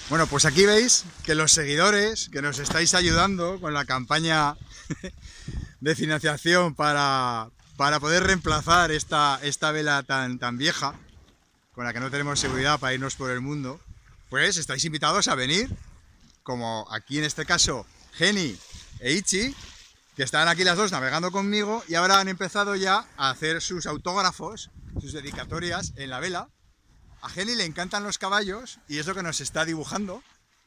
Bueno, pues aquí veis que los seguidores que nos estáis ayudando con la campaña de financiación para poder reemplazar esta vela tan vieja, con la que no tenemos seguridad para irnos por el mundo, pues estáis invitados a venir, como aquí en este caso Geni e Ichi, que están aquí las dos navegando conmigo y ahora han empezado ya a hacer sus autógrafos, sus dedicatorias en la vela. A Geni le encantan los caballos y es lo que nos está dibujando.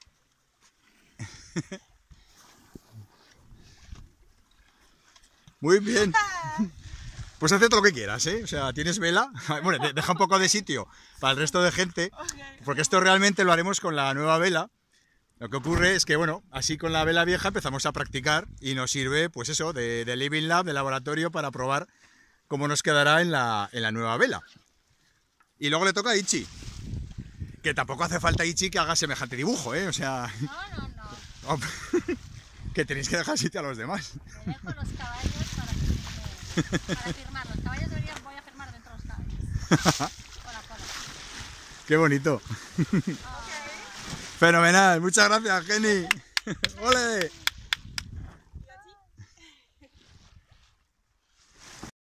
Muy bien. Pues haz todo lo que quieras, ¿eh? O sea, tienes vela. Bueno, deja un poco de sitio para el resto de gente, porque esto realmente lo haremos con la nueva vela. Lo que ocurre es que, bueno, así con la vela vieja empezamos a practicar y nos sirve, pues eso, de Living Lab, de laboratorio, para probar cómo nos quedará en la nueva vela. Y luego le toca a Ichi, que tampoco hace falta Ichi que haga semejante dibujo, ¿eh? O sea... No. Que tenéis que dejar sitio a los demás. Le dejo los caballos para firmar. Los caballos voy a firmar dentro de los caballos. Cola. Qué bonito. Okay. Fenomenal, muchas gracias, Geni. ¡Ole!